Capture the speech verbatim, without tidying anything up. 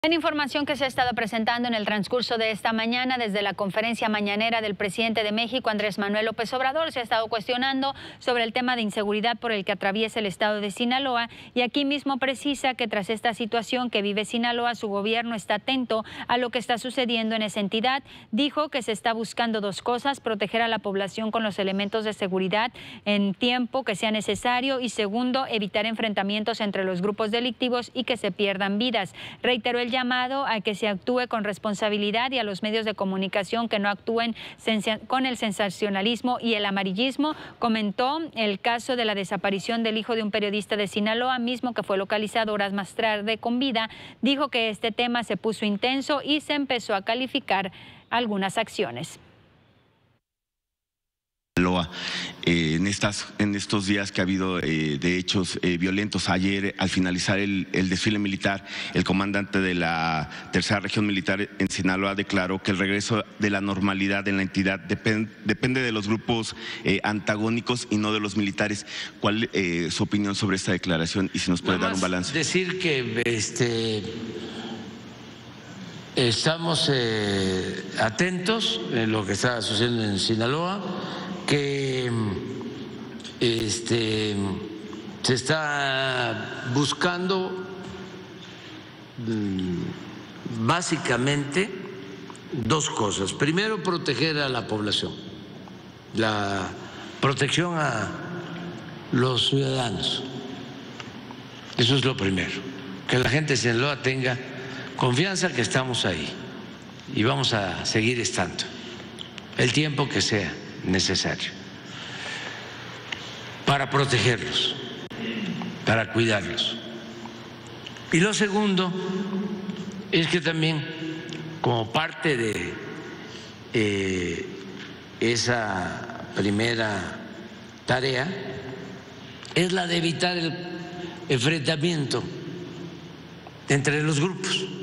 En información que se ha estado presentando en el transcurso de esta mañana, desde la conferencia mañanera del presidente de México, Andrés Manuel López Obrador, se ha estado cuestionando sobre el tema de inseguridad por el que atraviesa el estado de Sinaloa, y aquí mismo precisa que tras esta situación que vive Sinaloa, su gobierno está atento a lo que está sucediendo en esa entidad. Dijo que se está buscando dos cosas: proteger a la población con los elementos de seguridad en tiempo que sea necesario, y segundo, evitar enfrentamientos entre los grupos delictivos y que se pierdan vidas. Reiteró el llamado a que se actúe con responsabilidad y a los medios de comunicación que no actúen con el sensacionalismo y el amarillismo. Comentó el caso de la desaparición del hijo de un periodista de Sinaloa, mismo que fue localizado horas más tarde con vida. Dijo que este tema se puso intenso y se empezó a calificar algunas acciones. Eh, en, estas, en estos días que ha habido eh, de hechos eh, violentos. Ayer, al finalizar el, el desfile militar, el comandante de la tercera región militar en Sinaloa declaró que el regreso de la normalidad en la entidad depend, depende de los grupos eh, antagónicos y no de los militares. ¿Cuál es eh, su opinión sobre esta declaración y si nos puede dar un balance? Decir que este, estamos eh, atentos en lo que está sucediendo en Sinaloa, que este, se está buscando básicamente dos cosas. Primero, proteger a la población, la protección a los ciudadanos. Eso es lo primero, que la gente de Sinaloa tenga confianza que estamos ahí y vamos a seguir estando el tiempo que sea necesario para protegerlos, para cuidarlos. Y lo segundo es que también, como parte de eh, esa primera tarea, es la de evitar el enfrentamiento entre los grupos.